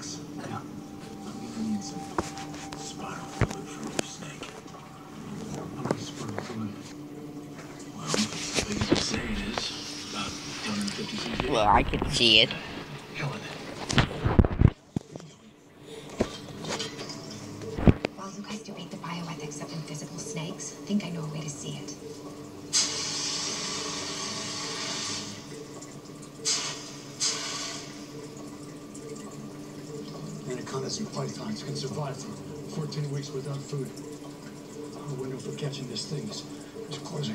snakes. Yeah. I'm gonna need some spiral fluid from your snake. How much spiral fluid? Well, if it's as big as you say it is, about 250 cc. Well, I can see it. Hell with it. While you guys debate the bioethics of invisible snakes, I think I know a way to see it. Anacondas and pythons can survive for 14 weeks without food. The window for catching this thing is closing.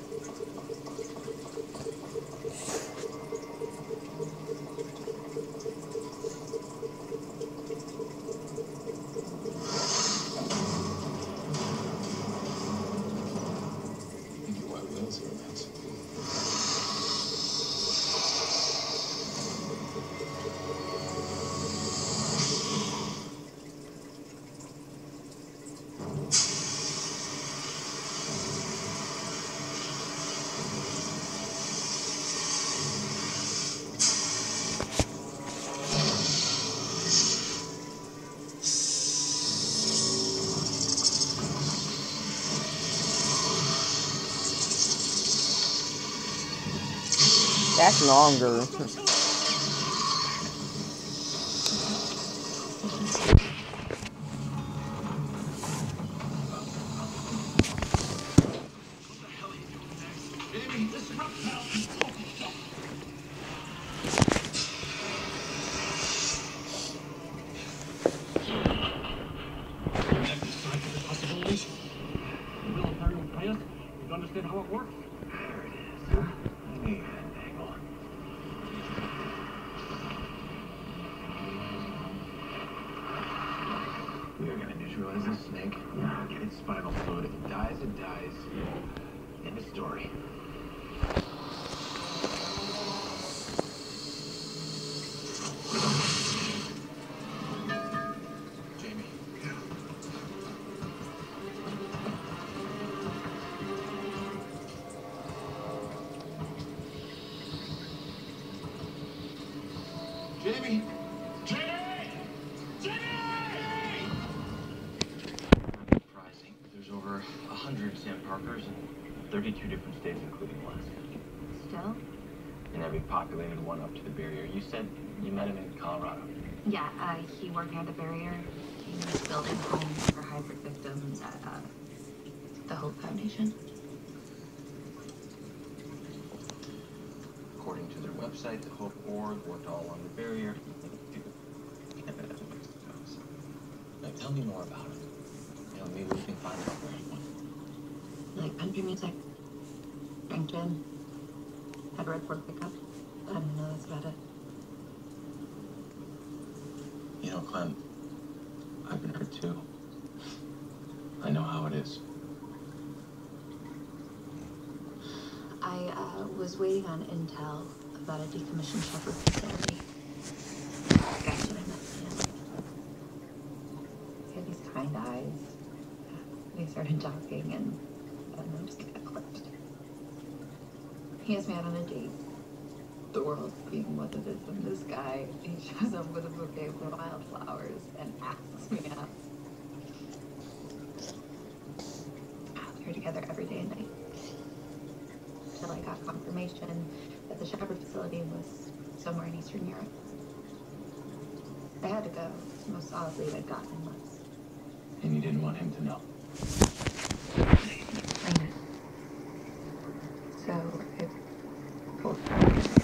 That's longer. Understand how it works? There it is. I need an angle. We are gonna neutralize this snake. Get its spinal fluid. If it dies, it dies. End of story. Jamie. Jamie! Jamie! Jamie! Surprising. There's over 100 Sam Parkers in 32 different states, including Alaska. Still? And every populated one up to the barrier. You said you met him in Colorado. Yeah, he worked near the barrier. He was building homes for hybrid victims at the Hope Foundation. According to their website, the Hope Org worked all along the barrier. Like, tell me more about it. You know, maybe we can find out where he went. Like country music, drank gin, had a red Ford pickup. I don't know, that's about it. You know, Clem, I've been hurt too. I know how it is. I was waiting on intel about a decommissioned Shepherd facility. That's what I met him. He had these kind eyes. We started talking and I don't know, just got clipped. He asked me out on a date. The world being what it is, and this guy, he shows up with a bouquet of wildflowers and asks me out. We were together every day and night. Till I got confirmation that the Shepherd facility was somewhere in Eastern Europe. I had to go. Most solidly, I'd gotten in months. And you didn't want him to know. I know. So I pulled her.